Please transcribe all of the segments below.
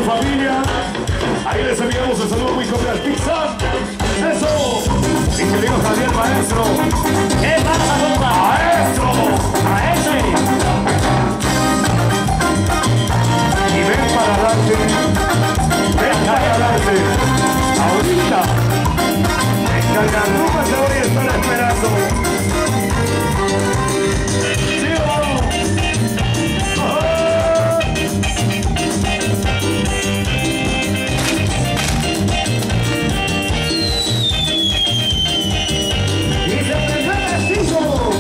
familia. Ahí les enviamos el saludo muy cordial. Pizza. Eso. Mi querido Javier, maestro. ¿Qué pasa, compa? Maestro. A ese. Y ven para darte. Ven para darte. Ahorita. En Cargarrupa se voy a estar esperando. ¡Sí, vamos! ¡Oh! ¡Y se presenta el chico!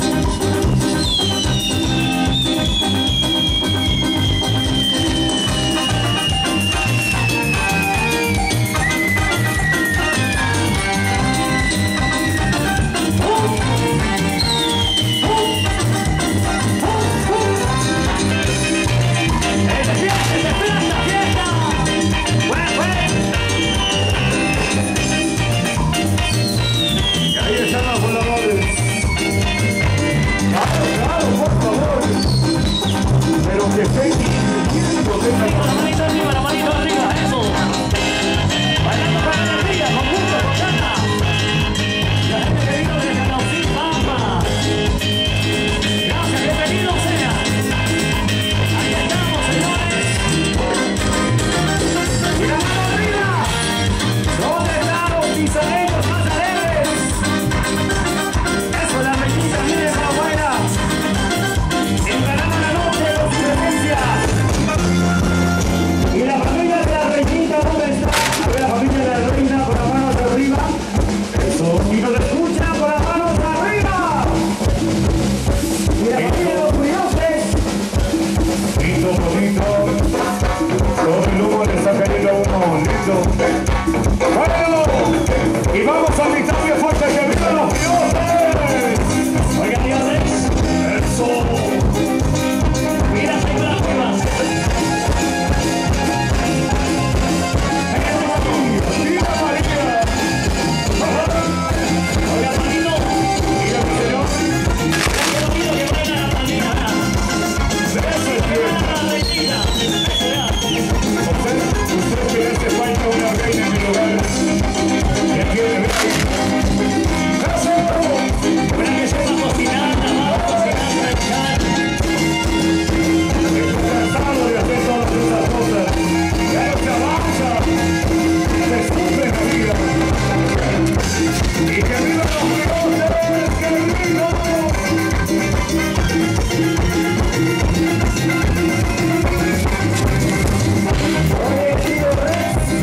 Pero que estén La manito arriba, eso. Bailando con energía, con gusto, con ganas. La gente que vino desde Canaucín, Pampa. Gracias, bienvenidos sean. Ahí estamos, señores. Y la mano arriba. ¿Dónde están los pizarreros más alegres? Eso, la rejita, miren la buena. Encaramos la noche, los diferencias. Y la familia de la reinita, ¿dónde está? A ver, la familia de la reina con las manos arriba. Eso. Y nos escuchan con las manos arriba. Y la familia de los curiosos. lindo, bonito. Todo el humo le está cayendo a uno. Lindo. ¡Bueno! Y vamos a gritar bien fuerte que viva los dioses. Oigan, dioses. Eso. Mira, ahí va, ahí va. ¡Viva María! Oiga, Manito. Mira, mi señor. Yo quiero que vayan a la pandilla. Eso es bien. La reinita. Eso ya. Usted que hace falta una reina en mi lugar. ¿Qué quiere? ¡Eso! Para que sepa cocinar, lavar, cocinar, planchar. Estoy cansado de hacer todas esas cosas. Ya no se avanza. Se sufre la vida. Y que viva los dioses, que viva. Oye, tío,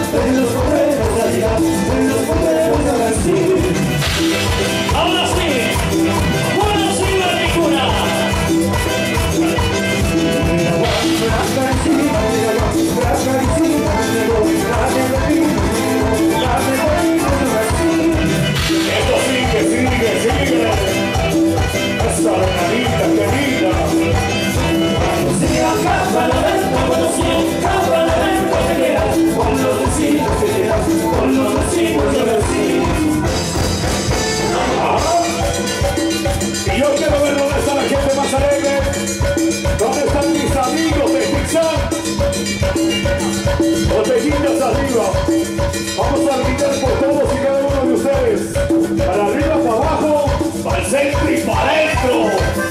en los potreros de allá, en los potreros de Brasil. Ahora sí, bueno, sí, la figura. Esto sigue. Esa adrenalina querida. Cuando se acaba la venta, cuando se acaba la venta, te quedas con los vecinos, te quedas con los vecinos de Brasil. Y yo quiero ver dónde está la gente más alegre. ¿Dónde están mis amigos de Pixar? Botellitas arriba. Vamos a gritar por todos y cada uno de ustedes. Para arriba, para abajo, para el centro y para adentro.